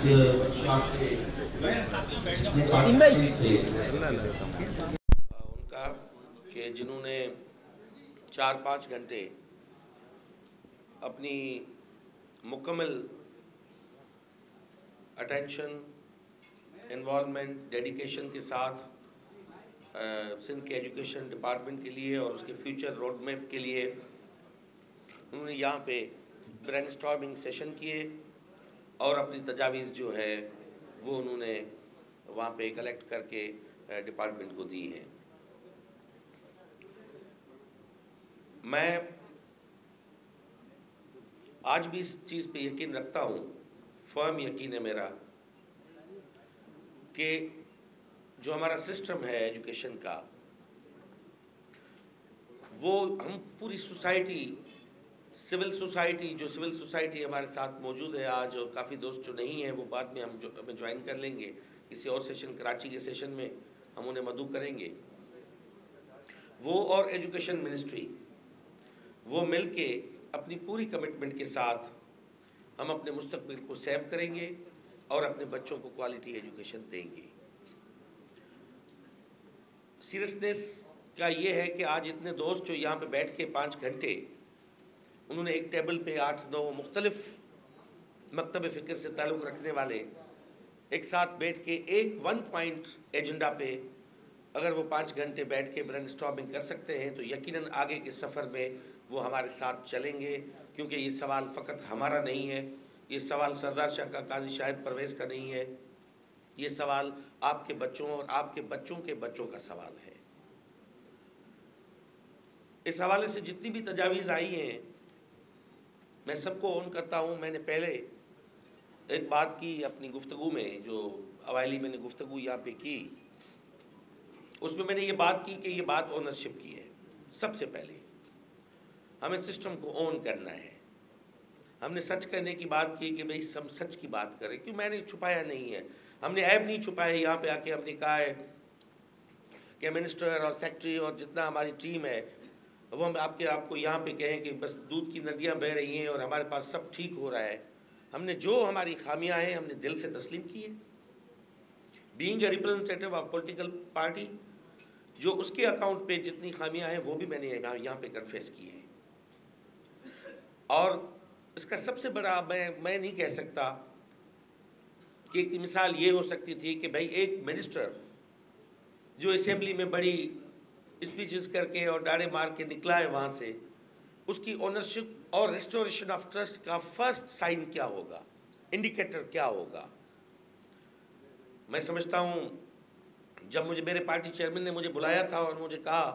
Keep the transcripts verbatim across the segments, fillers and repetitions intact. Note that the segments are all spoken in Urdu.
उनका کہ جنہوں نے چار پانچ گھنٹے اپنی مکمل اٹینشن، انوالومنٹ، ڈیڈیکیشن کے ساتھ سندھ کے ایجوکیشن ڈپارٹمنٹ کے لیے اور اس کے فیوچر روڈ میپ کے لیے انہوں نے یہاں پہ برین اسٹارمنگ سیشن کیے اور اپنی تجاویز جو ہے وہ انہوں نے وہاں پہ کلیکٹ کر کے ڈپارٹمنٹ کو دی ہیں۔ میں آج بھی اس چیز پہ یقین رکھتا ہوں، فرم یقین ہے میرا، کہ جو ہمارا سسٹم ہے ایجوکیشن کا، وہ ہم پوری سوسائٹی، سول سوسائٹی، جو سول سوسائٹی ہمارے ساتھ موجود ہے آج، اور کافی دوست جو نہیں ہیں وہ بعد میں ہم جو ہمیں جوائن کر لیں گے کسی اور سیشن، کراچی کے سیشن میں ہم انہیں مدعو کریں گے، وہ اور ایجوکیشن منسٹری، وہ مل کے اپنی پوری کمٹمنٹ کے ساتھ ہم اپنے مستقبل کو سیو کریں گے اور اپنے بچوں کو کوالٹی ایجوکیشن دیں گے۔ سیریسنس کا یہ ہے کہ آج اتنے دوست جو یہاں پہ بیٹھ کے پانچ گھنٹے انہوں نے ایک ٹیبل پہ آٹھ نو مختلف مکتب فکر سے تعلق رکھنے والے ایک ساتھ بیٹھ کے ایک ون پوائنٹ ایجنڈا پہ اگر وہ پانچ گھنٹے بیٹھ کے برین اسٹارمنگ کر سکتے ہیں تو یقیناً آگے کے سفر میں وہ ہمارے ساتھ چلیں گے، کیونکہ یہ سوال فقط ہمارا نہیں ہے، یہ سوال سردار شاہ کا، قاضی شاہد پرویز کا نہیں ہے، یہ سوال آپ کے بچوں اور آپ کے بچوں کے بچوں کا سوال ہے۔ اس حوالے سے جتنی بھی تجاویز آئی ہیں میں سب کو اون کرتا ہوں۔ میں نے پہلے ایک بات کی اپنی گفتگو میں، جو اوائلی میں نے گفتگو یہاں پہ کی، اس میں میں نے یہ بات کی کہ یہ بات اونرشپ کی ہے۔ سب سے پہلے ہمیں سسٹم کو اون کرنا ہے۔ ہم نے سچ کرنے کی بات کی کہ بھئی ہم سچ کی بات کریں، کیوں میں نے چھپایا نہیں ہے، ہم نے عیب نہیں چھپایا۔ یہاں پہ آ کے ہم نے کہا ہے کہ منسٹر اور سیکٹری اور جتنا ہماری ٹیم ہے وہ ہم آپ کے آپ کو یہاں پہ کہیں کہ بس دودھ کی ندیاں بہہ رہی ہیں اور ہمارے پاس سب ٹھیک ہو رہا ہے۔ ہم نے جو ہماری خامیاں ہیں ہم نے دل سے تسلیم کی ہیں۔ Being a representative of political party, جو اس کے اکاؤنٹ پہ جتنی خامیاں ہیں وہ بھی میں نے یہاں پہ کنفیس کی ہیں۔ اور اس کا سب سے بڑا میں میں نہیں کہہ سکتا کہ ایک مثال یہ ہو سکتی تھی کہ بھائی ایک منسٹر جو اسمبلی میں بڑی اسپیچز کر کے اور ڈاڑے مار کے نکلا ہے وہاں سے، اس کی اونرشپ اور ریسٹوریشن آف ٹرسٹ کا فرسٹ سائن کیا ہوگا، انڈیکیٹر کیا ہوگا۔ میں سمجھتا ہوں جب مجھے میرے پارٹی چیئرمین نے مجھے بلایا تھا اور مجھے کہا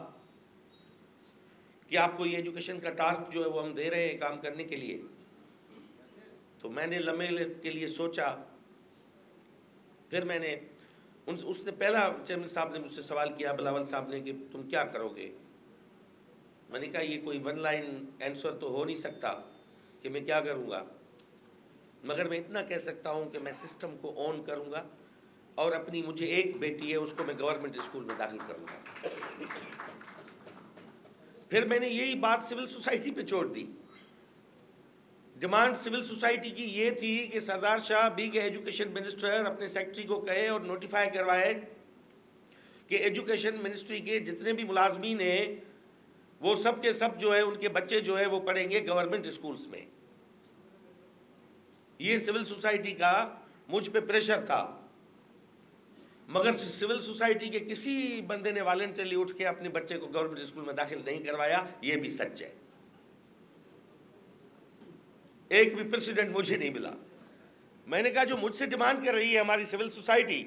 کہ آپ کو یہ ایجوکیشن کا ٹاسک جو ہے وہ ہم دے رہے ہیں کام کرنے کے لیے، تو میں نے لمحے کے لیے سوچا، پھر میں نے اس نے پہلا چیئرمین صاحب نے مجھ سے سوال کیا، بلاول صاحب نے، کہ تم کیا کرو گے؟ میں نے کہا یہ کوئی ون لائن آنسر تو ہو نہیں سکتا کہ میں کیا کروں گا، مگر میں اتنا کہہ سکتا ہوں کہ میں سسٹم کو اون کروں گا اور اپنی مجھے ایک بیٹی ہے اس کو میں گورنمنٹ اسکول میں داخل کروں گا۔ پھر میں نے یہی بات سول سوسائٹی پہ چھوڑ دی۔ ڈیمانڈ سول سوسائٹی کی یہ تھی کہ Sardar Shah being education minister اپنے سیکٹری کو کہے اور نوٹیفائی کروائے کہ ایجوکیشن منسٹری کے جتنے بھی ملازمین ہیں وہ سب کے سب جو ہے ان کے بچے جو ہے وہ پڑھیں گے گورنمنٹ اسکولز میں۔ یہ سول سوسائٹی کا مجھ پہ پریشر تھا، مگر سول سوسائٹی کے کسی بندے نے والنٹرلی اٹھ کے اپنے بچے کو گورنمنٹ اسکول میں داخل نہیں کروایا۔ یہ بھی سچ ہے، ایک بھی پریسیڈنٹ مجھے نہیں ملا۔ میں نے کہا جو مجھ سے ڈیمانڈ کر رہی ہے ہماری سول سوسائٹی،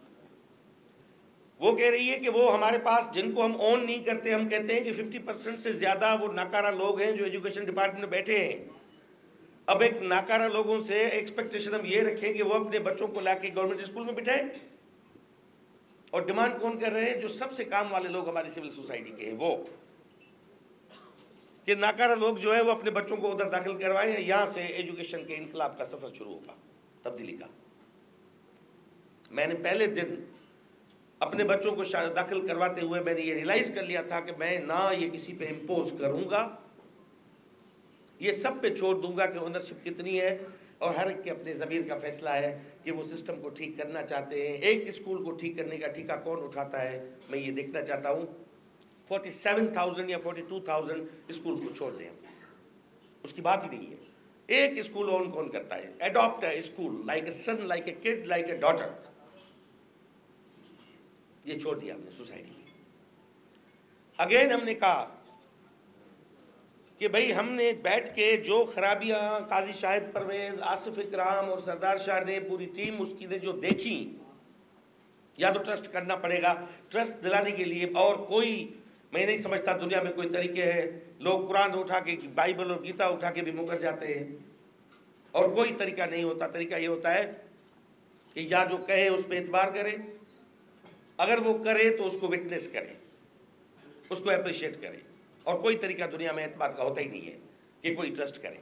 وہ کہہ رہی ہے کہ وہ ہمارے پاس جن کو ہم اون نہیں کرتے، ہم کہتے ہیں کہ ففٹی پرسنٹ سے زیادہ وہ ناکارہ لوگ ہیں جو ایجوکیشن ڈپارٹمنٹ میں بیٹھے ہیں۔ اب ایک ناکارہ لوگوں سے ایکسپیکٹیشن ہم یہ رکھیں کہ وہ اپنے بچوں کو لا کے گورنمنٹ اسکول میں بٹھائیں، اور ڈیمانڈ کون کر رہے ہیں؟ جو سب سے کام والے لوگ ہماری سول سوسائٹی کے ہیں، وہ کہ ناکارہ لوگ جو ہے وہ اپنے بچوں کو ادھر داخل کروائیں، یہاں سے ایجوکیشن کے انقلاب کا سفر شروع ہوگا، تبدیلی کا۔ میں نے پہلے دن اپنے بچوں کو داخل کرواتے ہوئے میں نے یہ ریلائز کر لیا تھا کہ میں نہ یہ کسی پہ امپوز کروں گا، یہ سب پہ چھوڑ دوں گا کہ اونرشپ کتنی ہے، اور ہر ایک کے اپنے ضمیر کا فیصلہ ہے کہ وہ سسٹم کو ٹھیک کرنا چاہتے ہیں. ایک اسکول کو ٹھیک کرنے کا ٹھیکہ کون اٹھاتا ہے؟ میں یہ دیکھنا چاہتا ہوں. فورٹی سیون تھاؤزینڈ یا فورٹی ٹو تھاؤزینڈ اسکولس کو چھوڑ دیں, اس کی بات ہی نہیں ہے. ایک اسکول اون کون کرتا ہے؟ Adopt a school like a son, like a kid, like a daughter. یہ چھوڑ دیا ہم نے سوسائٹی. اگین ہم نے کہا کہ بھئی ہم نے بیٹھ کے جو خرابیاں قاضی شاہد پرویز, آصف اکرام اور سردار شاہ نے, پوری ٹیم اس کی نے جو دیکھی, یا تو ٹرسٹ کرنا پڑے گا. ٹرسٹ دلانے کے لیے اور کوئی, میں نہیں سمجھتا دنیا میں کوئی طریقے ہے. لوگ قرآن اٹھا کے, بائبل اور گیتا اٹھا کے بھی مکر جاتے ہیں, اور کوئی طریقہ نہیں ہوتا. طریقہ یہ ہوتا ہے کہ یا جو کہے اس پہ اعتبار کرے, اگر وہ کرے تو اس کو وٹنس کرے, اس کو اپریشیٹ کرے. اور کوئی طریقہ دنیا میں اعتماد کا ہوتا ہی نہیں ہے کہ کوئی ٹرسٹ کرے.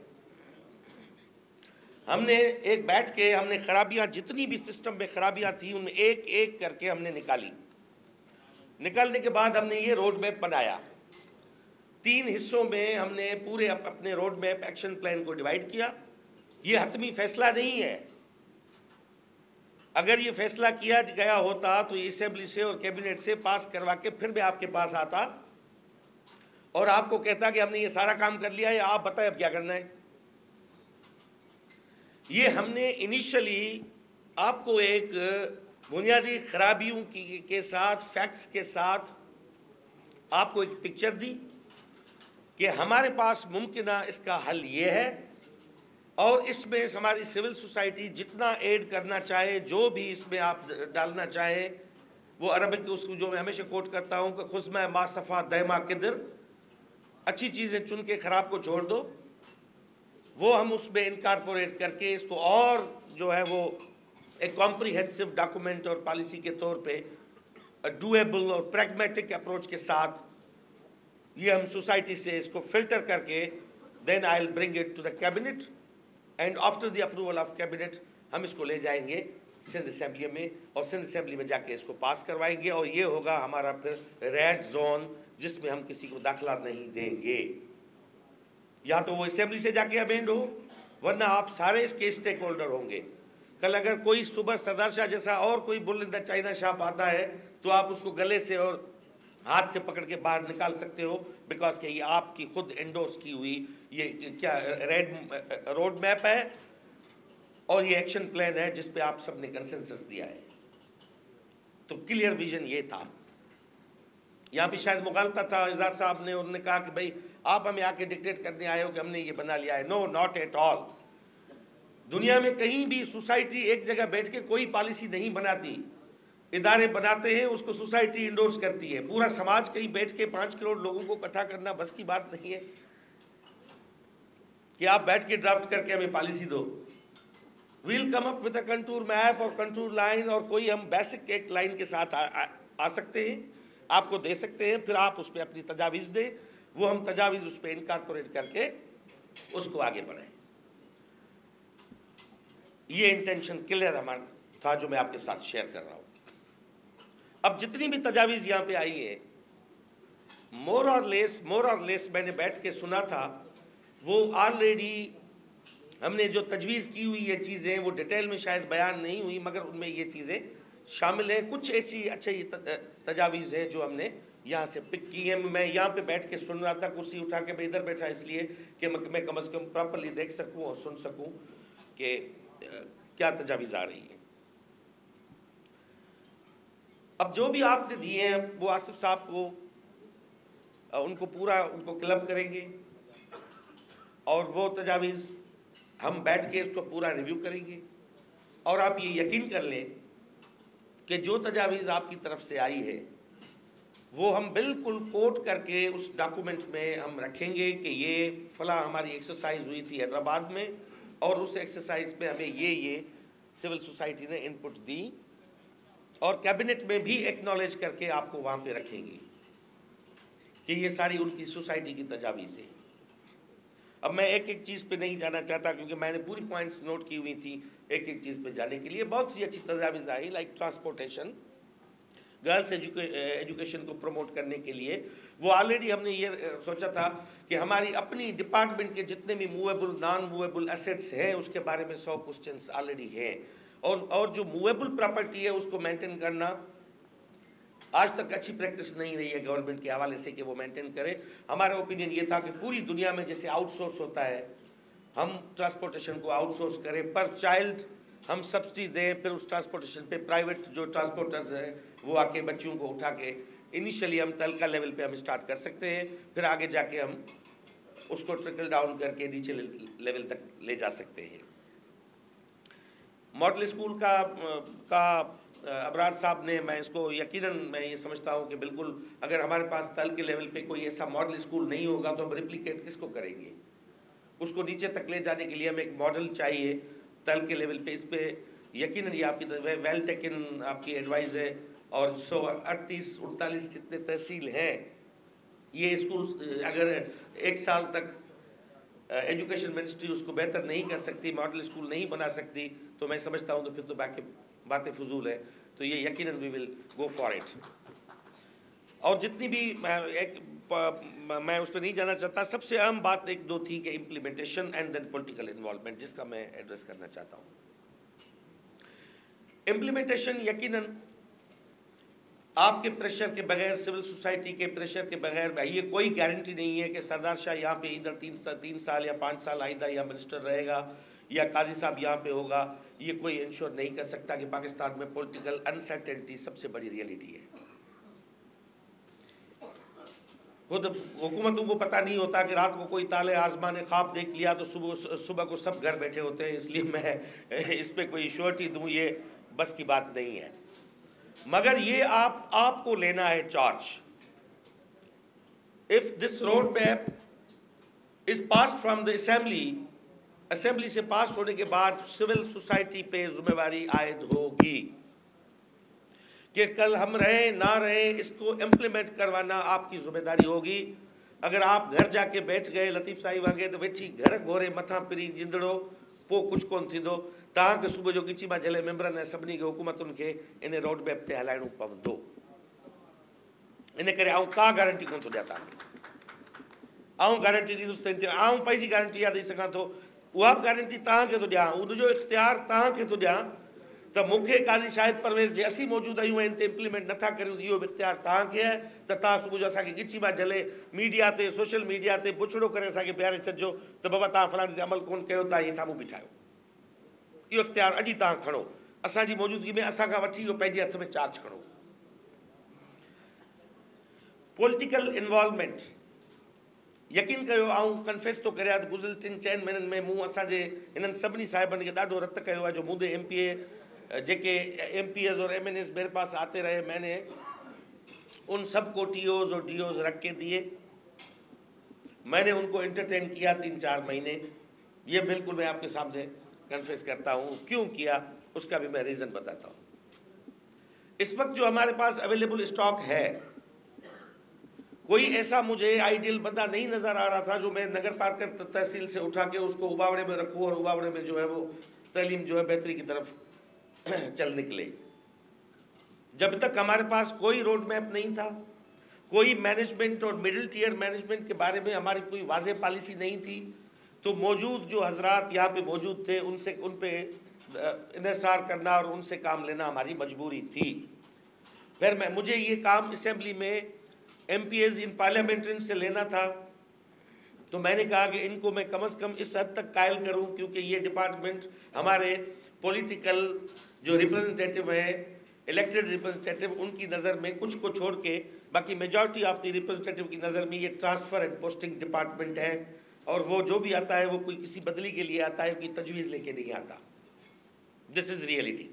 ہم نے ایک بیٹھ کے ہم نے خرابیاں, جتنی بھی سسٹم میں خرابیاں تھیں, ان میں ایک ایک کر کے ہم نے نکالی. نکالنے کے بعد ہم نے یہ روڈ میپ بنایا. تین حصوں میں ہم نے پورے اپنے روڈ میپ ایکشن پلان کو ڈیوائیڈ کیا. یہ حتمی فیصلہ نہیں ہے. اگر یہ فیصلہ کیا گیا ہوتا تو یہ اسمبلی سے اور کیبنٹ سے پاس کروا کے پھر میں آپ کے پاس آتا اور آپ کو کہتا کہ ہم نے یہ سارا کام کر لیا ہے, آپ بتائیں اب کیا کرنا ہے. یہ ہم نے انیشلی آپ کو ایک بنیادی خرابیوں کی کے ساتھ, فیکٹس کے ساتھ آپ کو ایک پکچر دی کہ ہمارے پاس ممکنہ اس کا حل یہ ہے, اور اس میں ہماری سول سوسائٹی جتنا ایڈ کرنا چاہے, جو بھی اس میں آپ ڈالنا چاہے, وہ عربک اس کو جو میں ہمیشہ کوٹ کرتا ہوں کہ خزمہ ما صفا دیما قدر, اچھی چیزیں چن کے خراب کو چھوڑ دو. وہ ہم اس میں انکارپوریٹ کر کے اس کو اور جو ہے وہ ایک کمپریہنسو ڈاکومنٹ اور پالیسی کے طور پہ ڈویبل اور پریگمیٹک اپروچ کے ساتھ یہ ہم سوسائٹی سے اس کو فلٹر کر کے then I will bring it to the cabinet, and after the approval of cabinet ہم اس کو لے جائیں گے سندھ اسمبلی میں, اور سندھ اسمبلی میں جا کے اس کو پاس کروائیں گے. اور یہ ہوگا ہمارا پھر ریڈ زون, جس میں ہم کسی کو داخلہ نہیں دیں گے. یا تو وہ اسمبلی سے جا کے امینڈ ہو, ورنہ آپ سارے اس کے اسٹیک ہولڈر ہوں گے. کل اگر کوئی صبح سردار شاہ جیسا اور کوئی بل ان دا چائنا شاپ آتا ہے تو آپ اس کو گلے سے اور ہاتھ سے پکڑ کے باہر نکال سکتے ہو, بیکاز کہ یہ آپ کی خود انڈورس کی ہوئی یہ کیا ریڈ روڈ میپ ہے, اور یہ ایکشن پلان ہے جس پہ آپ سب نے کنسنسس دیا ہے. تو کلیئر ویژن یہ تھا. یہاں پہ شاید مغالطہ تھا, اعزاز صاحب نے, انہوں نے کہا کہ بھئی آپ ہمیں آ کے ڈکٹیٹ کرنے آئے ہو کہ ہم نے یہ بنا لیا ہے. No, not at all. دنیا میں کہیں بھی سوسائٹی ایک جگہ بیٹھ کے کوئی پالیسی نہیں بناتی, ادارے بناتے ہیں, اس کو سوسائٹی انڈورس کرتی ہے. پورا سماج کہیں بیٹھ کے پانچ کروڑ لوگوں کو اکٹھا کرنا بس کی بات نہیں ہے کہ آپ بیٹھ کے ڈرافٹ کر کے ہمیں پالیسی دو. We'll come up with a contour map اور کنٹور لائن, اور کوئی ہم بیسک ایک لائن کے ساتھ آ سکتے ہیں, آپ کو دے سکتے ہیں, پھر آپ اس پہ اپنی تجاویز دیں, وہ ہم تجاویز اس پہ انکارپوریٹ کر کے اس کو آگے بڑھائیں. یہ انٹینشن کلیئر ہمارا تھا جو میں آپ کے ساتھ شیئر کر رہا ہوں. اب جتنی بھی تجاویز یہاں پہ آئی ہے, مور اور لیس مور اور لیس میں نے بیٹھ کے سنا تھا, وہ آلریڈی ہم نے جو تجویز کی ہوئی یہ چیزیں وہ ڈیٹیل میں شاید بیان نہیں ہوئی, مگر ان میں یہ چیزیں شامل ہیں. کچھ ایسی اچھی تجاویز ہیں جو ہم نے یہاں سے پک کی ہیں. میں یہاں پہ بیٹھ کے سن رہا تھا, کرسی اٹھا کے میں ادھر بیٹھا اس لیے کہ میں کم از کم پراپرلی دیکھ سکوں اور سن سکوں کہ کیا تجاویز آ رہی ہیں. اب جو بھی آپ نے دیے ہیں وہ آصف صاحب کو ان کو پورا ان کو کلب کریں گے, اور وہ تجاویز ہم بیٹھ کے اس کو پورا ریویو کریں گے. اور آپ یہ یقین کر لیں کہ جو تجاویز آپ کی طرف سے آئی ہے وہ ہم بالکل کوٹ کر کے اس ڈاکومنٹ میں ہم رکھیں گے کہ یہ فلاں ہماری ایکسرسائز ہوئی تھی حیدرآباد میں, اور اس ایکسرسائز میں ہمیں یہ یہ سول سوسائٹی نے ان پٹ دی, اور کیبنٹ میں بھی ایکنالج کر کے آپ کو وہاں پہ رکھیں گے کہ یہ ساری ان کی سوسائٹی کی تجاویز ہیں. اب میں ایک ایک چیز پہ نہیں جانا چاہتا کیونکہ میں نے پوری پوائنٹس نوٹ کی ہوئی تھی. ایک ایک چیز پہ جانے کے لیے بہت سی اچھی تجاویز آئی, لائک ٹرانسپورٹیشن, گرلس ایجوکیشن کو پروموٹ کرنے کے لیے. وہ آلریڈی ہم نے یہ سوچا تھا کہ ہماری اپنی ڈپارٹمنٹ کے جتنے بھی موویبل نان موویبل ایسیٹس ہیں اس کے بارے میں سو کوسچنس آلریڈی ہیں, اور اور جو موویبل پراپرٹی ہے اس کو مینٹین کرنا آج تک اچھی پریکٹس نہیں رہی ہے گورنمنٹ کے حوالے سے کہ وہ مینٹین کرے. ہمارا اوپینین یہ تھا کہ پوری دنیا میں جیسے آؤٹ سورس ہوتا ہے ہم ٹرانسپورٹیشن کو آؤٹ سورس کریں, پر چائلڈ ہم سبسڈی دیں, پھر اس ٹرانسپورٹیشن پہ پرائیویٹ جو ٹرانسپورٹرز ہیں وہ آ کے بچوں کو اٹھا کے انیشلی ہم تلکا لیول پہ ہم اسٹارٹ کر سکتے ہیں, پھر آگے جا کے ہم اس کو ٹرکل ڈاؤن کر کے نیچے لیول تک لے جا سکتے ہیں. ماڈل اسکول کا کا ابرار صاحب نے, میں اس کو یقیناً میں یہ سمجھتا ہوں کہ بالکل اگر ہمارے پاس تل کے لیول پہ کوئی ایسا ماڈل اسکول نہیں ہوگا تو ہم ریپلیکیٹ کس کو کریں گے. اس کو نیچے تک لے جانے کے لیے ہمیں ایک ماڈل چاہیے تل کے لیول پہ. اس پہ یقیناً یہ آپ کی ویل ٹیکن آپ کی ایڈوائز ہے, اور سو اڑتیس اڑتالیس جتنے تحصیل ہیں یہ اسکول اگر ایک سال تک ایجوکیشن منسٹری اس کو بہتر نہیں کر سکتی, ماڈل اسکول نہیں بنا سکتی, تو میں سمجھتا ہوں تو پھر تو باقی باتیں فضول ہے. تو یہ یقیناً وی ول گو فار اٹ. اور جتنی بھی ایک میں اس پہ نہیں جانا چاہتا, سب سے اہم بات ایک دو تھی کہ implementation and then political involvement, جس کا میں ایڈریس کرنا چاہتا ہوں. امپلیمنٹیشن یقیناً آپ کے پریشر کے بغیر, سول سوسائٹی کے پریشر کے بغیر, یہ کوئی گارنٹی نہیں ہے کہ سردار شاہ یہاں پہ ادھر تین سال تین سال یا پانچ سال آئندہ یا منسٹر رہے گا یا قاضی صاحب یہاں پہ ہوگا. یہ کوئی انشور نہیں کر سکتا کہ پاکستان میں پولیٹیکل انسرٹینٹی سب سے بڑی ریئلٹی ہے. خود حکومتوں کو پتہ نہیں ہوتا کہ رات کو کوئی تالے آزما نے خواب دیکھ لیا تو صبح صبح کو سب گھر بیٹھے ہوتے ہیں, اس لیے میں اس پہ کوئی ایشورٹی دوں یہ بس کی بات نہیں ہے. مگر یہ آپ آپ کو لینا ہے charge. if this road map is passed from the assembly, assembly سے پاس ہونے کے بعد سول سوسائٹی پہ ذمہ داری عائد ہوگی کہ کل ہم رہیں نہ رہیں اس کو امپلیمنٹ کروانا آپ کی ذمہ داری ہوگی. اگر آپ گھر جا کے بیٹھ گئے لطیف صاحب وانگے تو ویٹھی گھر گھورے متھاں پری جندڑو پو کچھ کون تھیندو, تاکہ صبح جو کچی ما جھلے ممبرن ऐं सभिनी खे हुकूमतुनि खे इन रोड मैप ते हलाइणो पवंदो. इन करे आउं का गारंटी कोन थो ॾियां तव्हांखे. आउं गारंटी ॾींदुसि त आउं पंहिंजी गारंटी इहा ॾेई सघां थो, उहा बि गारंटी तव्हांखे थो ॾियां, उनजो इख़्तियार तव्हांखे थो ॾियां त मूंखे काज़ी शाहिद परवेज़ जे असीं मौजूदु आहियूं इन ते इम्प्लीमेंट नथा करियूं, इहो बि इख़्तियार तव्हांखे आहे त तव्हां सुबुह जो असांखे गिची मां झले मीडिया ते सोशल मीडिया ते पुछड़ो करे असांखे बीहारे छॾिजो त बाबा तव्हां फलाणे ते अमल कोन कयो, तव्हां इहे साम्हूं बीठायो. इहो इख़्तियार अॼु तव्हां खणो, असांजी मौजूदगी में असांखां वठी इहो पंहिंजे हथ में चार्ज खणो. पॉलिटिकल इन्वॉल्वमेंट यकीन कयो, आऊं कन्फेस थो करियां त गुज़िरियल टिनि चइनि महीननि में मूं असांजे हिननि सभिनी साहिबनि खे ॾाढो रत कयो आहे. जो मुदे एम पी ए जेके एम पी एज़ और एम एन एस मेरे पास आते रहे, मैंने उन सब को टी ओज़ और डी ओज़ रख के दिए, मैंने उनको इंटरटेन किया तीन चार महीने. ये बिल्कुल मैं आपके सामने कन्फेस करता हूँ. क्यों किया उसका भी मैं रीज़न बताता हूँ. इस वक्त जो हमारे पास अवेलेबल स्टॉक है, कोई ऐसा मुझे आइडियल बंदा नहीं नज़र आ रहा था जो मैं नगर पार्कर तहसील से उठा के उसको उबावड़े में रखूँ और उबावड़े में जो है वो तालीम जो है बेहतरी की तरफ चल निकले. जब तक हमारे पास कोई रोड मैप नहीं था, कोई मैनेजमेंट और मिडिल टीयर मैनेजमेंट के बारे में हमारी कोई वाज़ेह पॉलिसी नहीं थी, तो मौजूद जो हजरात यहाँ पे मौजूद थे उनसे उन पे इन्हिसार करना और उनसे काम लेना हमारी मजबूरी थी. फिर मैं मुझे ये काम असेंबली में एम पी एज़ इन पार्लियामेंट्रियन से लेना था, तो मैंने कहा कि इनको मैं कम अज़ कम इस हद तक कायल करूं, क्योंकि ये डिपार्टमेंट हमारे पॉलिटिकल जो रिप्रेजेंटेटिव हैं, इलेक्टेड रिप्रेजेंटेटिव, उनकी नज़र में कुछ को छोड़ के बाकी मेजॉरिटी ऑफ द रिप्रेजेंटेटिव की नज़र में ये ट्रांसफ़र एंड पोस्टिंग डिपार्टमेंट है, और वो जो भी आता है वो कोई किसी बदली के लिए आता है, कोई तजवीज़ लेके नहीं आता. This is reality.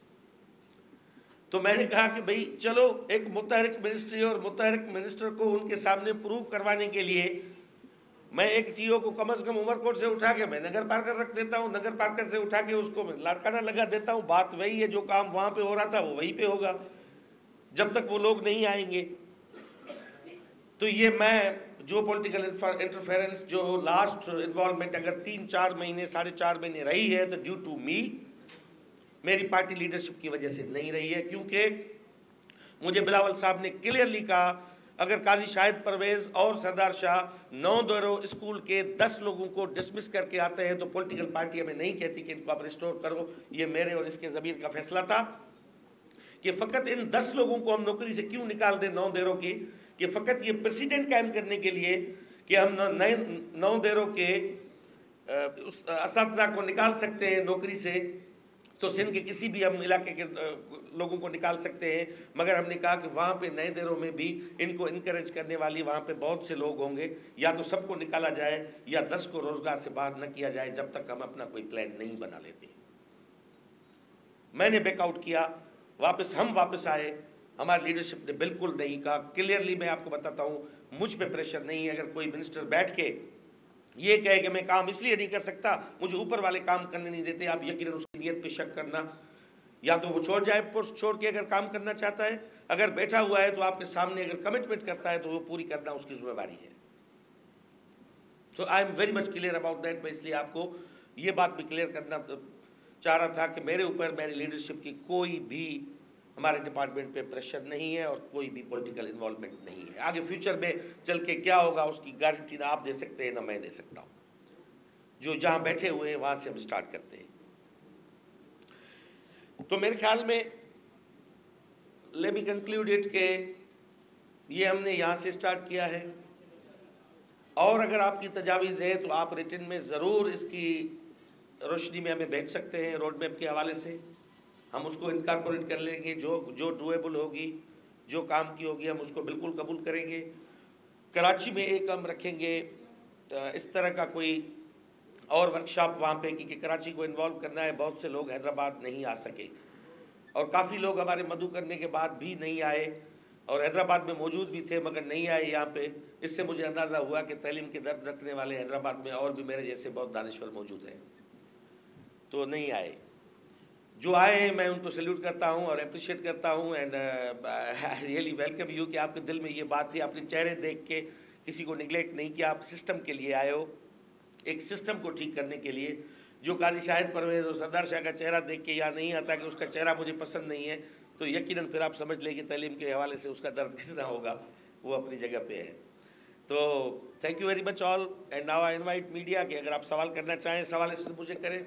तो मैंने कहा कि भाई चलो एक मुतहरिक मिनिस्ट्री और मुतहरिक मिनिस्टर को उनके सामने प्रूव करवाने के लिए मैं एक टीओ को कम अज़ कम उमरकोट से उठा के मैं नगर पार्कर रख देता हूँ, नगर पार्कर से उठा के उसको मैं लाड़काना लगा देता हूँ. बात वही है, जो काम वहाँ पे हो रहा था वो वहीं पे होगा जब तक वो लोग नहीं आएंगे. तो ये मैं जो पॉलिटिकल इंटरफेरेंस जो लास्ट इन्वॉल्वमेंट अगर तीन चार महीने साढ़े चार महीने रही है तो ड्यू टू मी, मेरी पार्टी लीडरशिप की वजह से नहीं रही है, क्योंकि मुझे बिलावल साहब ने क्लियरली कहा اگر قاضی شاہد پرویز اور سردار شاہ نو دیرو اسکول کے دس لوگوں کو ڈسمس کر کے آتے ہیں تو پولیٹیکل پارٹی ہمیں نہیں کہتی کہ ان کو آپ ریسٹور کرو. یہ میرے اور اس کے ضمیر کا فیصلہ تھا کہ فقط ان دس لوگوں کو ہم نوکری سے کیوں نکال دیں نو دیروں کی, کہ فقط یہ پریسیڈنٹ قائم کرنے کے لیے کہ ہم نئے نو دیروں کے اساتذہ کو نکال سکتے ہیں نوکری سے, تو سندھ کے کسی بھی ہم علاقے کے لوگوں کو نکال سکتے ہیں, مگر ہم نے کہا کہ وہاں پہ نئے دیروں میں بھی ان کو انکریج کرنے والی وہاں پہ بہت سے لوگ ہوں گے, یا تو سب کو نکالا جائے یا دس کو روزگار سے باہر نہ کیا جائے جب تک ہم اپنا کوئی پلان نہیں بنا لیتے. میں نے بیک آؤٹ کیا, واپس ہم واپس آئے, ہماری لیڈرشپ نے بالکل نہیں کہا. کلیئرلی میں آپ کو بتاتا ہوں, مجھ پہ پریشر نہیں ہے. اگر کوئی منسٹر بیٹھ کے یہ کہے کہ میں کام اس لیے نہیں کر سکتا, مجھے اوپر والے کام کرنے نہیں دیتے, آپ یقیناً اس کی نیت پہ شک کرنا. یا تو وہ چھوڑ جائے پوسٹ چھوڑ کے اگر کام کرنا چاہتا ہے, اگر بیٹھا ہوا ہے تو آپ کے سامنے اگر کمٹمنٹ کرتا ہے تو وہ پوری کرنا اس کی ذمہ داری ہے. تو I'm very much clear about that. میں اس لیے آپ کو یہ بات بھی کلیئر کرنا چاہ رہا تھا کہ میرے اوپر میری لیڈرشپ کی کوئی بھی ہمارے ڈپارٹمنٹ پہ پریشر نہیں ہے اور کوئی بھی پولیٹیکل انوالومنٹ نہیں ہے. آگے فیوچر میں چل کے کیا ہوگا اس کی گارنٹی نہ آپ دے سکتے ہیں نہ میں دے سکتا ہوں. جو جہاں بیٹھے ہوئے ہیں وہاں سے ہم سٹارٹ کرتے ہیں. تو میرے خیال میں لیٹ می کنکلیوڈ اٹ کہ یہ ہم نے یہاں سے سٹارٹ کیا ہے, اور اگر آپ کی تجاویز ہے تو آپ ریٹن میں ضرور اس کی روشنی میں ہمیں بھیج سکتے ہیں. روڈ میپ کے حوالے سے ہم اس کو انکارپوریٹ کر لیں گے. جو جو ڈویبل ہوگی, جو کام کی ہوگی, ہم اس کو بالکل قبول کریں گے. کراچی میں ایک ہم رکھیں گے اس طرح کا کوئی اور ورکشاپ وہاں پہ, کیونکہ کراچی کو انوالو کرنا ہے. بہت سے لوگ حیدرآباد نہیں آ سکے اور کافی لوگ ہمارے مدعو کرنے کے بعد بھی نہیں آئے, اور حیدرآباد میں موجود بھی تھے مگر نہیں آئے یہاں پہ. اس سے مجھے اندازہ ہوا کہ تعلیم کے درد رکھنے والے حیدرآباد میں اور بھی میرے جیسے بہت دانشور موجود ہیں, تو نہیں آئے. جو آئے ہیں میں ان کو سیلیوٹ کرتا ہوں اور اپریشیٹ کرتا ہوں. And I really welcome you کہ آپ کے دل میں یہ بات تھی, آپ نے چہرے دیکھ کے کسی کو نگلیکٹ نہیں کیا. آپ سسٹم کے لیے آئے ہو, ایک سسٹم کو ٹھیک کرنے کے لیے. جو قاضی شاہد پرویز اور سردار شاہ کا چہرہ دیکھ کے یا نہیں آتا کہ اس کا چہرہ مجھے پسند نہیں ہے, تو یقیناً پھر آپ سمجھ لیں کہ تعلیم کے حوالے سے اس کا درد کتنا ہوگا. وہ اپنی جگہ پہ ہے. تو thank you very much all. And now I invite media کہ اگر آپ سوال کرنا چاہیں سوال اس سے مجھے کریں.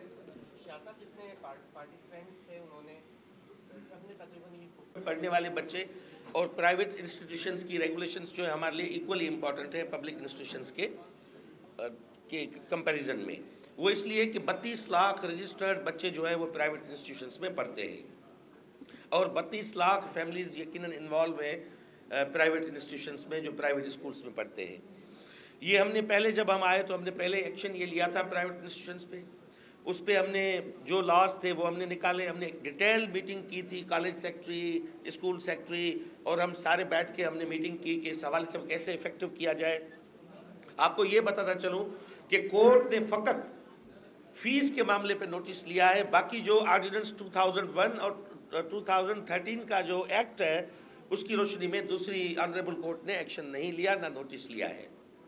پڑھنے والے بچے اور پرائیویٹ انسٹیٹیوشنز کی ریگولیشنز جو ہے ہمارے لیے ایکولی امپورٹنٹ ہے پبلک انسٹیٹیوشنز کے کے کمپیریزن میں. وہ اس لیے کہ بتیس لاکھ رجسٹرڈ بچے جو ہیں وہ پرائیویٹ انسٹیٹیوشنز میں پڑھتے ہیں, اور بتیس لاکھ فیملیز یقیناً انوالو ہیں پرائیویٹ انسٹیٹیوشنز میں جو پرائیویٹ اسکولز میں پڑھتے ہیں. یہ ہم نے پہلے جب ہم آئے تو ہم نے پہلے ایکشن یہ لیا تھا پرائیویٹ انسٹیٹیوشنز پہ. اس پہ ہم نے جو لاز تھے وہ ہم نے نکالے. ہم نے ایک ڈیٹیل میٹنگ کی تھی, کالج سیکٹری, اسکول سیکٹری, اور ہم سارے بیٹھ کے ہم نے میٹنگ کی کہ اس حوالے سے کیسے افیکٹو کیا جائے. آپ کو یہ بتاتا چلوں کہ کورٹ نے فقط فیس کے معاملے پہ نوٹس لیا ہے, باقی جو آرڈیننس ٹو تھاؤزنڈ ون اور ٹو تھاؤزنڈ تھرٹین کا جو ایکٹ ہے اس کی روشنی میں دوسری آنریبل کورٹ نے ایکشن نہیں لیا, نہ نوٹس لیا ہے.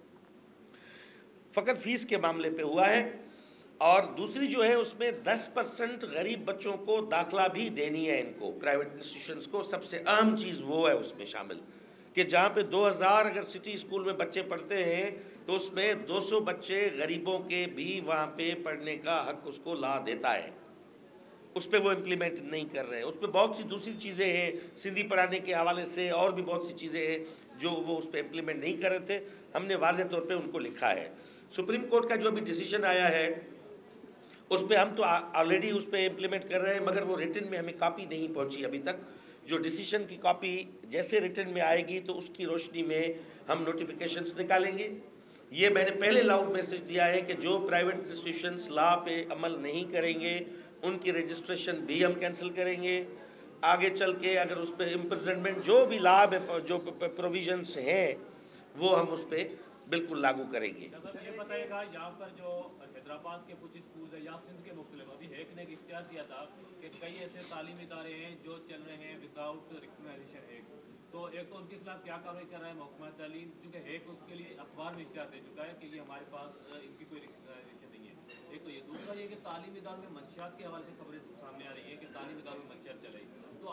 فقط فیس کے معاملے پہ ہوا ہے. اور دوسری جو ہے اس میں دس پرسنٹ غریب بچوں کو داخلہ بھی دینی ہے ان کو, پرائیویٹ انسٹیٹیوشنز کو. سب سے اہم چیز وہ ہے اس میں شامل کہ جہاں پہ دو ہزار اگر سٹی اسکول میں بچے پڑھتے ہیں تو اس میں دو سو بچے غریبوں کے بھی وہاں پہ پڑھنے کا حق اس کو لا دیتا ہے. اس پہ وہ امپلیمنٹ نہیں کر رہے. اس پہ بہت سی دوسری چیزیں ہیں, سندھی پڑھانے کے حوالے سے اور بھی بہت سی چیزیں ہیں جو وہ اس پہ امپلیمنٹ نہیں کر رہے تھے. ہم نے واضح طور پہ ان کو لکھا ہے. سپریم کورٹ کا جو ابھی ڈیسیشن آیا ہے اس پہ ہم تو آلریڈی اس پہ امپلیمنٹ کر رہے ہیں, مگر وہ ریٹن میں ہمیں کاپی نہیں پہنچی ابھی تک. جو ڈیسیشن کی کاپی جیسے ریٹن میں آئے گی تو اس کی روشنی میں ہم نوٹیفیکیشنز نکالیں گے. یہ میں نے پہلے لاؤڈ میسج دیا ہے کہ جو پرائیویٹ انسٹیٹیوشنز لا پہ عمل نہیں کریں گے ان کی رجسٹریشن بھی ہم کینسل کریں گے. آگے چل کے اگر اس پہ امپرزنمنٹ جو بھی لاب جو پروویژنس ہیں وہ ہم اس پہ بالکل لاگو کریں گے. یہ بتائے گا یہاں پر جو حیدرآباد کے کچھ اسکول ہیں یا سندھ کے مختلف, ابھی ہیک نے ایک اشتہار دیا تھا کہ کئی ایسے تعلیمی ادارے ہیں جو چل رہے ہیں وداؤٹ ریکگنائزیشن ہیک, تو ایک تو ان کے خلاف کیا کارروائی کر رہا ہے محکمہ تعلیم, چونکہ ہیک اس کے لیے اخبار میں اشتہار دے چکا ہے کہ یہ ہمارے پاس ان کی کوئی ریکگنائزیشن نہیں ہے. ایک تو یہ, دوسرا یہ کہ تعلیمی اداروں میں منشیات کے حوالے سے خبریں سامنے آ رہی ہیں کہ تعلیمی اداروں میں منشیات چل رہی, تو آپ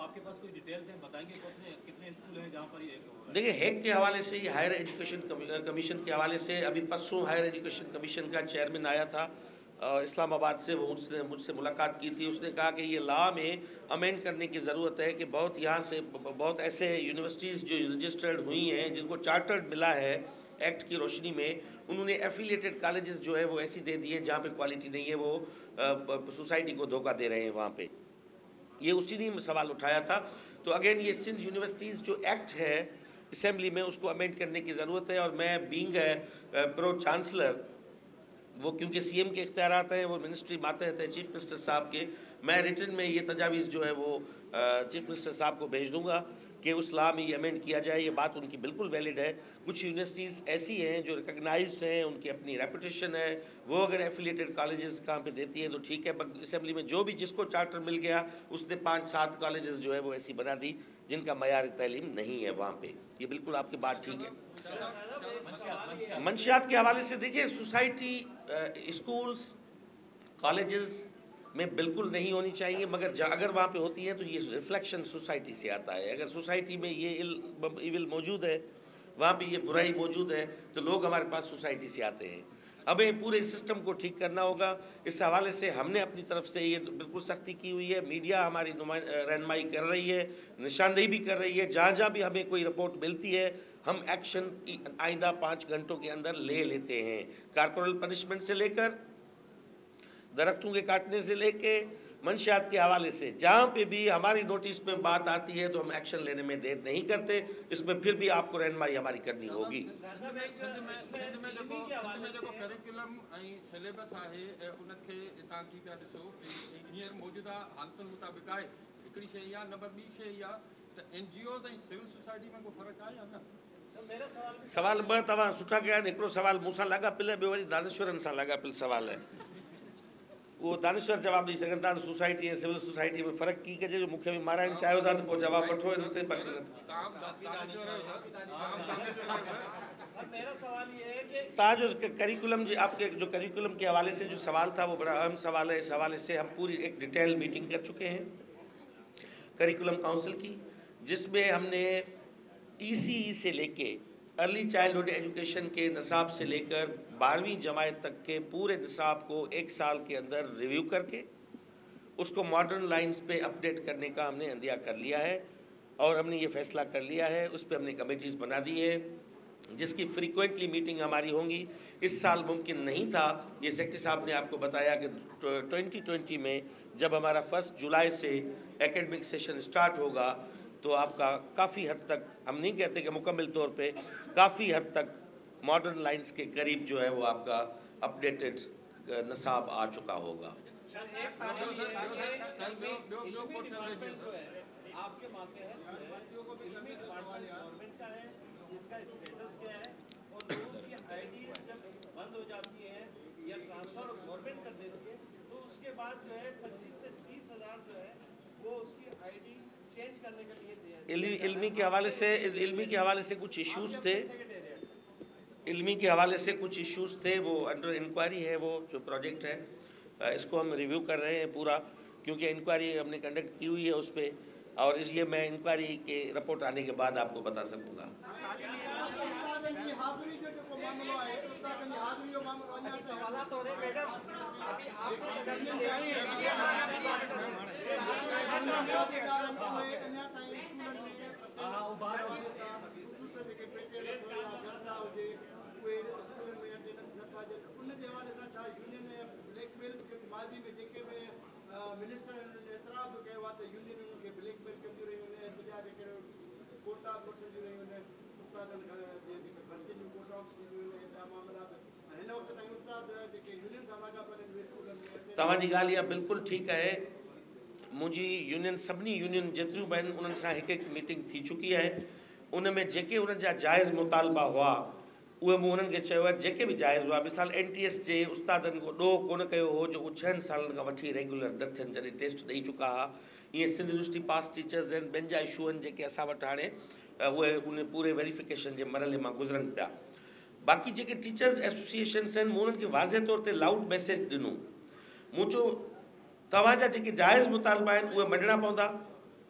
आपके पास कोई डिटेल्स हैं, बताएंगे कितने कितने स्कूल हैं जहाँ पर ये हो रहा है? देखिए, हैक के हवाले से, ये हायर एजुकेशन कमीशन के हवाले से, अभी परसों हायर एजुकेशन कमीशन का चेयरमैन आया था अ, इस्लामाबाद से, वो मुझसे मुझसे मुलाकात की थी। उसने कहा कि ये लॉ में अमेंड करने की ज़रूरत है कि बहुत यहाँ से बहुत ऐसे यूनिवर्सिटीज़ जो रजिस्टर्ड हुई हैं, जिनको चार्टर्ड मिला है एक्ट की रोशनी में, उन्होंने एफिलिएटेड कॉलेजेस जो है वो ऐसी दे दी है जहाँ पे क्वालिटी नहीं है, वो सोसाइटी को धोखा दे रहे हैं वहाँ पे। ये उसी ने सवाल उठाया था। तो अगेन ये सिंध यूनिवर्सिटीज़ जो एक्ट है असेंबली में, उसको अमेंड करने की ज़रूरत है। और मैं बीइंग प्रो चांसलर, वो क्योंकि सीएम के इख्तियारात हैं, वो मिनिस्ट्री मातहत है चीफ मिनिस्टर साहब के, मैं रिटर्न में ये तजावीज़ जो है वो चीफ मिनिस्टर साहब को भेज दूंगा कि उस लॉ में ये अमेंड किया जाए। ये बात उनकी बिल्कुल वैलिड है। कुछ यूनिवर्सिटीज़ ऐसी हैं जो रिकगनाइज्ड हैं, उनकी अपनी रेपुटेशन है, वो अगर एफिलिएटेड कॉलेजेस कहाँ पे देती हैं तो ठीक है। बट असेंबली में जो भी जिसको चार्टर मिल गया, उसने पाँच सात कॉलेजेस जो है वो ऐसी बना दी जिनका मयार तालीम नहीं है वहाँ पे। ये बिल्कुल आपकी बात ठीक है। मंशियात के हवाले से देखिए, सोसाइटी स्कूल्स कॉलेजेस में बिल्कुल नहीं होनी चाहिए, मगर अगर वहाँ पे होती है तो ये रिफ्लेक्शन सोसाइटी से आता है। अगर सोसाइटी में ये इविल मौजूद है, वहाँ पे ये बुराई मौजूद है, तो लोग हमारे पास सोसाइटी से आते हैं। अब ये पूरे सिस्टम को ठीक करना होगा। इस हवाले से हमने अपनी तरफ से ये बिल्कुल सख्ती की हुई है। मीडिया हमारी रहनुमाई कर रही है, निशानदेही भी कर रही है। जहाँ जहाँ भी हमें कोई रिपोर्ट मिलती है, हम एक्शन आइंदा पाँच घंटों के अंदर ले लेते हैं। कारपोरल पनिशमेंट से लेकर दरख्तों के काटने से लेके मंशियात के हवाले से, जहाँ पे भी हमारी नोटिस में बात आती है तो हम एक्शन लेने में देर नहीं करते। इसमें फिर भी आपको रहनुमाई हमारी करनी होगी। करिकुलम सिलेबस आहे उनखे तव्हां की पिया ॾिसो, हींअर मौजूदा हालतुनि मुताबिक़ आहे हिकिड़ी शइ इहा। नंबर ॿी शइ इहा त एन जी ओज़ ऐं सिविल सोसाइटी में को फ़र्क़ु आहे या न? सवाल ॿ तव्हां सुठा कया आहिनि। हिकिड़ो सवाल मूंसां लाॻापियल आहे, ॿियो वरी दानिश्वरनि सां लाॻापियल सवाल आहे। वो दानिश्वर जवाब ॾेई सघनि था। सोसाइटी ऐं सिविल सोसाइटी में फ़र्क़ु की कजे, जो मूंखे बि माराइण चाहियो था त पोइ जवाबु वठो। हिन ते तव्हांजो करिकुलम जे आपके जो करिकुलम के हवाले से जो सवाल था वो बड़ा अहम सवाल है। इस हवाले से हम पूरी एक डिटेल मीटिंग कर चुके हैं करिकुलम काउंसिल की, जिसमें हमने ई सी ई से लेके अर्ली चाइल्डहुड एजुकेशन के निसाब से लेकर बारहवीं जमात तक के पूरे निसाब को एक साल के अंदर रिव्यू करके उसको मॉडर्न लाइंस पे अपडेट करने का हमने अंदिया कर लिया है। और हमने ये फैसला कर लिया है, उस पर हमने कमेटीज़ बना दी है, जिसकी फ्रीक्वेंटली मीटिंग हमारी होंगी। इस साल मुमकिन नहीं था। ये सेक्रेटरी साहब ने आपको बताया कि ट्वेंटी ट्वेंटी में जब हमारा फर्स्ट जुलाई से एकेडमिक सेशन स्टार्ट होगा तो आपका काफ़ी हद तक, हम नहीं कहते कि मुकम्मल तौर पे, काफ़ी हद तक मॉडर्न लाइंस के करीब जो है वो आपका अपडेटेड निसाब आ चुका होगा। आपके मातहत इल्मी डिपार्टमेंट गवर्नमेंट का है, इसका स्टेटस क्या है, और लोगों की आईडीज जब बंद हो जाती हैं या ट्रांसफर गवर्नमेंट कर देती है तो उसके बाद जो है पच्चीस से तीस हज़ार जो है वो उसकी आईडी चेंज करने के लिए इल्मी इल्मी के हवाले से इल्मी के हवाले से कुछ इश्यूज थे इल्मी के हवाले से कुछ इश्यूज थे वो अंडर इंक्वायरी है। वो जो प्रोजेक्ट है इसको हम रिव्यू कर रहे हैं पूरा, क्योंकि इंक्वायरी हमने कंडक्ट की हुई है उस पर, और इसलिए मैं इंक्वायरी के रिपोर्ट आने के बाद आपको बता सकूँगा। तव्हांजी ॻाल्हि इहा बिल्कुलु ठीकु आहे। मुंहिंजी यूनियन सभिनी यूनियन जेतिरियूं बि आहिनि उन्हनि सां हिकु हिकु मीटिंग थी चुकी आहे। उन में जेके उन्हनि जा जाइज़ मुतालबा हुआ उहे मूं उन्हनि खे चयो आहे जेके बि जाइज़ हुआ। मिसाल एन टी एस जे उस्तादनि को ॾोह कोन कयो हो जो उहे छहनि सालनि खां वठी रेगुलर न थियनि, जॾहिं टेस्ट ॾेई चुका हुआ। ईअं सिंध यूनिवर्सिटी पास टीचर्स आहिनि, ॿियनि जा इशू आहिनि जेके असां वटि हाणे उहे उन पूरे वेरिफिकेशन जे मरहले मां गुज़रनि पिया। बाक़ी जेके टीचर्स एसोसिएशन्स आहिनि, मूं उन्हनि खे वाज़े तौर ते लाउड मैसेज ॾिनो। मूं चयो तव्हांजा जेके जाइज़ मुतालबा आहिनि उहे मञणा पवंदा,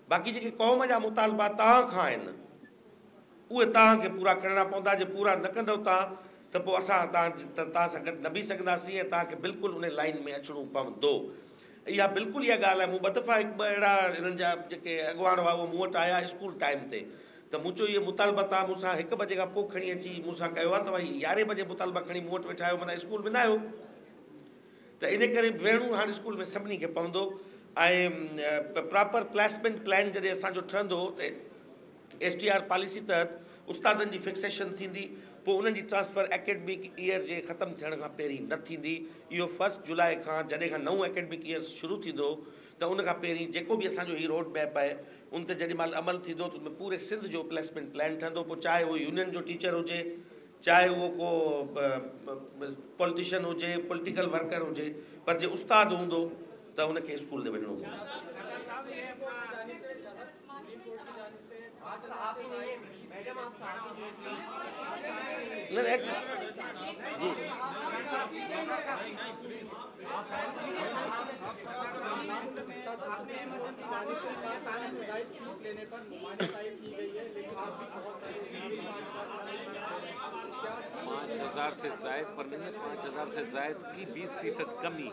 बाक़ी जेके क़ौम जा मुतालबा तव्हां खां आहिनि उहे तव्हांखे पूरा करणा पवंदा। जे पूरा न कंदव तव्हां त पोइ असां तव्हां तव्हां सां गॾु न बीह सघंदासीं ऐं तव्हांखे बिल्कुलु उन लाइन में अचिणो पवंदो। इहा बिल्कुलु इहा ॻाल्हि आहे। मूं ॿ दफ़ा हिकु ॿ अहिड़ा हिननि जा जेके अॻुवाण हुआ उहो मूं वटि आया स्कूल टाइम ते, त मूं चयो इहे मुतालबा तव्हां मूंसां हिकु बजे खां पोइ खणी अची मूंसां कयो आहे, तव्हां यारहें बजे मुतालबा खणी मूं वटि वेठा आहियो, माना स्कूल में न आहियो। त इन करे वेहणो हाणे स्कूल में सभिनी खे पवंदो। ऐं प्रॉपर प्लेसमेंट प्लान जॾहिं असांजो ठहंदो त एस टी आर पॉलिसी तहत उस्तादनि जी फिक्सेशन थींदी, पोइ उन्हनि जी ट्रांसफ़र एकेडमिक ईयर जे ख़तमु थियण खां पहिरीं न थींदी। इहो फस्ट जुलाई खां जॾहिं खां नओं एकेडमिक ईयर शुरू थींदो त उन खां पहिरीं जेको बि असांजो हीउ रोड मैप आहे उन ते जेॾी महिल अमल थींदो त उनमें पूरे सिंध जो प्लेसमेंट प्लान ठहंदो। पोइ चाहे उहो यूनियन जो टीचर हुजे, चाहे उहो को पॉलिटिशियन हुजे, पॉलिटिकल वर्कर हुजे, पर जे उस्ताद हूंदो त उनखे स्कूल ते वञिणो पवंदो। न न जी पाँच हज़ार से जायद पर नहीं, पाँच हज़ार से जायद की बीस फीसद कमी।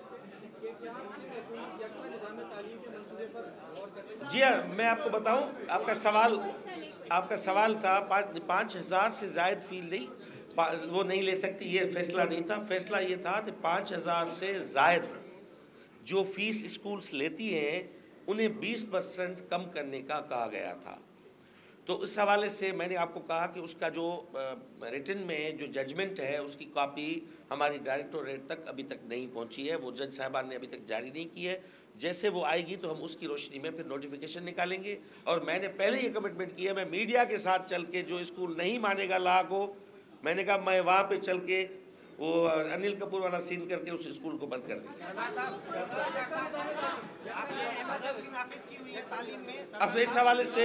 जी हाँ, मैं आपको बताऊं, आपका सवाल आपका सवाल था पाँच पाँच हज़ार से जायद फील नहीं, वो नहीं ले सकती, ये फैसला नहीं था। फैसला ये था कि पाँच हज़ार से जायद जो फीस स्कूल्स लेती हैं उन्हें बीस परसेंट कम करने का कहा गया था। तो इस हवाले से मैंने आपको कहा कि उसका जो रिटन में जो जजमेंट है उसकी कॉपी हमारी डायरेक्टोरेट तक अभी तक नहीं पहुंची है, वो जज साहबान ने अभी तक जारी नहीं की है। जैसे वो आएगी तो हम उसकी रोशनी में फिर नोटिफिकेशन निकालेंगे। और मैंने पहले ये कमिटमेंट किया, मैं मीडिया के साथ चल के जो स्कूल नहीं मानेगा ला को, मैंने कहा मैं वहाँ पे चल के वो अनिल कपूर वाला सीन करके उस स्कूल को बंद कर देंगे। अब इस हवाले से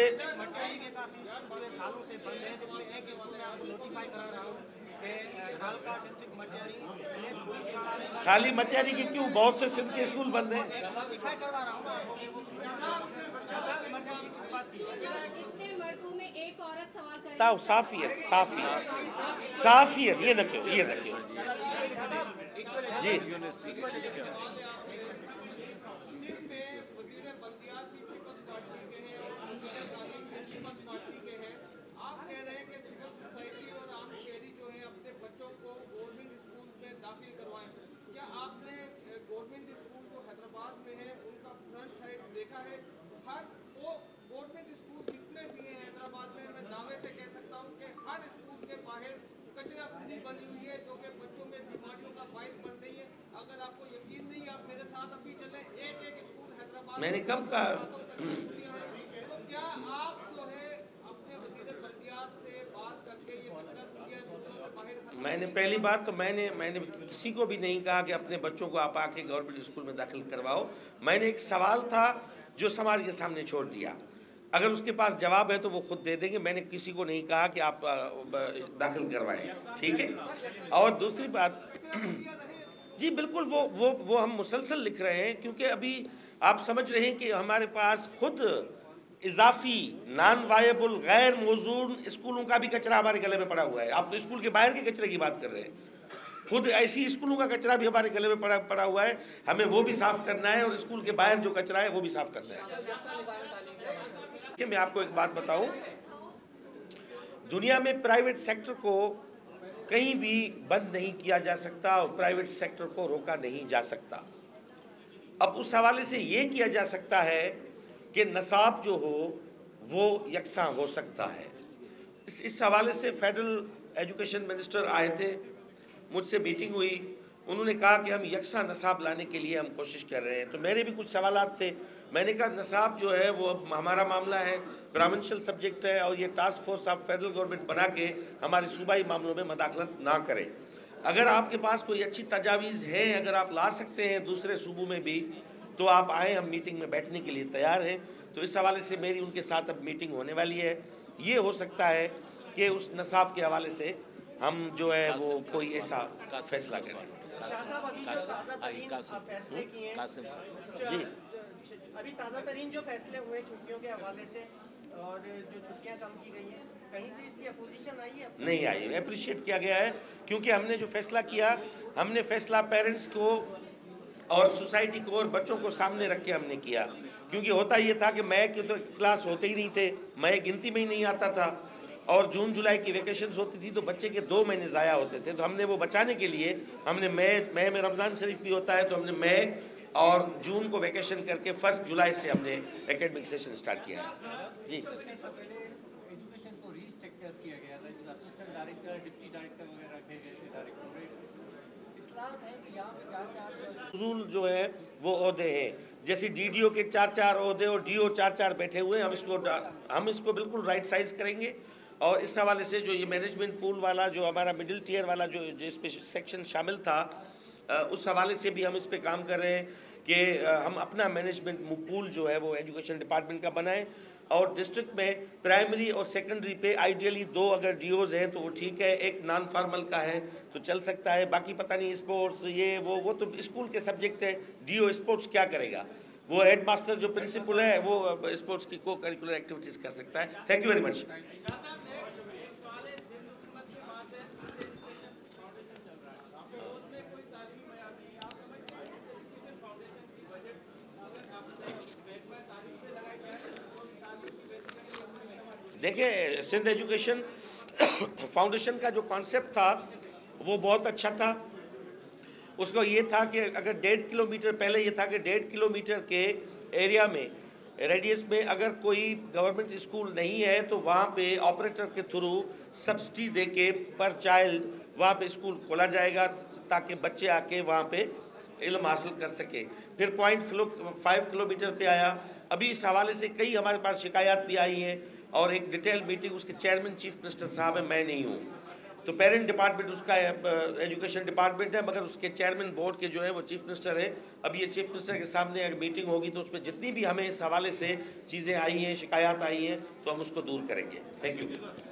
खाली मटियारी की क्यों, बहुत से सिंध के स्कूल बंद हैं। ताऊ साफियत साफियत साफियत ये न करो, ये न करो जी। मैंने कब कहा? मैंने पहली बात तो मैंने मैंने किसी को भी नहीं कहा कि अपने बच्चों को आप आके गवर्नमेंट स्कूल में दाखिल करवाओ। मैंने एक सवाल था जो समाज के सामने छोड़ दिया, अगर उसके पास जवाब है तो वो खुद दे देंगे। मैंने किसी को नहीं कहा कि आप दाखिल करवाएं, ठीक है। और दूसरी बात जी बिल्कुल वो वो वो हम मुसलसल लिख रहे हैं, क्योंकि अभी आप समझ रहे हैं कि हमारे पास खुद इजाफी नॉन वायबल गैर मौजून स्कूलों का भी कचरा हमारे गले में पड़ा हुआ है। आप तो स्कूल के बाहर के कचरे की बात कर रहे हैं, खुद ऐसी स्कूलों का कचरा भी हमारे गले में पड़ा पड़ा हुआ है। हमें वो भी साफ़ करना है और स्कूल के बाहर जो कचरा है वो भी साफ़ करना है। कि मैं आपको एक बात बताऊं, दुनिया में प्राइवेट सेक्टर को कहीं भी बंद नहीं किया जा सकता और प्राइवेट सेक्टर को रोका नहीं जा सकता। अब उस हवाले से ये किया जा सकता है कि नसाब जो हो वो यकसा हो सकता है। इस इस हवाले से फेडरल एजुकेशन मिनिस्टर आए थे, मुझसे मीटिंग हुई, उन्होंने कहा कि हम यकसा नसाब लाने के लिए हम कोशिश कर रहे हैं। तो मेरे भी कुछ सवालात थे, मैंने कहा नसाब जो है वो अब हमारा मामला है, प्रोविंशियल सब्जेक्ट है, और ये टास्क फोर्स आप फेडरल गवर्नमेंट बना के हमारे सूबाई मामलों में मदाखलत ना करें। अगर आपके पास कोई अच्छी तजावीज़ है, अगर आप ला सकते हैं दूसरे सूबों में भी, तो आप आएँ, हम मीटिंग में बैठने के लिए तैयार हैं। तो इस हवाले से मेरी उनके साथ अब मीटिंग होने वाली है। ये हो सकता है कि उस नसाब के हवाले से हम जो है वो कोई ऐसा फैसला करें। कासिम कासिम जी अभी ताज़ा तरीन जो फैसले हुए छुट्टियों के हवाले से और जो छुट्टियां कम की गई हैं, कहीं से इसकी अपोजिशन आई है? नहीं आई, अप्रिशिएट किया गया है, क्योंकि हमने जो फैसला किया, हमने फैसला पेरेंट्स को और सोसाइटी को और बच्चों को सामने रख के हमने किया। क्योंकि होता ये था कि मई के तो क्लास होते ही नहीं थे, मई गिनती में ही नहीं आता था, और जून जुलाई की वेकेशंस होती थी तो बच्चे के दो महीने ज़ाया होते थे। तो हमने वो बचाने के लिए हमने मई मई में रमज़ान शरीफ भी होता है, तो हमने मई और जून को वेकेशन करके फर्स्ट जुलाई से हमने एकेडमिक सेशन स्टार्ट किया है। जी एजुकेशन को रीस्ट्रक्चर किया गया था, जो असिस्टेंट डायरेक्टर, डिप्टी डायरेक्टर वगैरह रखे गए थे, डायरेक्टोरेट। इत्तलात है कि यहाँ पे क्या क्या उसूल जो है वो ओहदे हैं, जैसे डीडीओ के चार चार ओहदे और डीओ चार चार बैठे हुए हैं। हम इसको हम इसको बिल्कुल राइट साइज करेंगे, और इस हवाले से जो ये मैनेजमेंट पूल वाला जो हमारा मिडिल टीयर वाला जो जिस पे सेक्शन शामिल था, उस हवाले से भी हम इस पे काम कर रहे हैं कि हम अपना मैनेजमेंट पूल जो है वो एजुकेशन डिपार्टमेंट का बनाएं, और डिस्ट्रिक्ट में प्राइमरी और सेकेंडरी पे आइडियली दो अगर डीओज हैं तो वो ठीक है, एक नॉन फार्मल का है तो चल सकता है, बाकी पता नहीं स्पोर्ट्स ये वो वो तो स्कूल के सब्जेक्ट है। डीओ स्पोर्ट्स क्या करेगा, वो हेड मास्टर जो प्रिंसिपल है वो स्पोर्ट्स की को करिकुलर एक्टिविटीज़ कर सकता है। Thank you very much. देखिए, सिंध एजुकेशन फाउंडेशन का जो कॉन्सेप्ट था वो बहुत अच्छा था। उसका ये था कि अगर डेढ़ किलोमीटर पहले ये था कि डेढ़ किलोमीटर के एरिया में रेडियस में अगर कोई गवर्नमेंट स्कूल नहीं है तो वहाँ पे ऑपरेटर के थ्रू सब्सिडी दे के पर चाइल्ड वहाँ पे स्कूल खोला जाएगा, ताकि बच्चे आके वहाँ पे इल्म हासिल कर सके। फिर पॉइंट फाइव किलोमीटर पे आया। अभी इस हवाले से कई हमारे पास शिकायत भी आई हैं, और एक डिटेल मीटिंग उसके चेयरमैन चीफ मिनिस्टर साहब है, मैं नहीं हूँ। तो पेरेंट डिपार्टमेंट उसका एजुकेशन डिपार्टमेंट है, मगर उसके चेयरमैन बोर्ड के जो है वो चीफ मिनिस्टर है। अब ये चीफ मिनिस्टर के सामने अगर मीटिंग होगी तो उसमें जितनी भी हमें इस हवाले से चीज़ें आई हैं, शिकायत आई हैं, तो हम उसको दूर करेंगे। Thank you.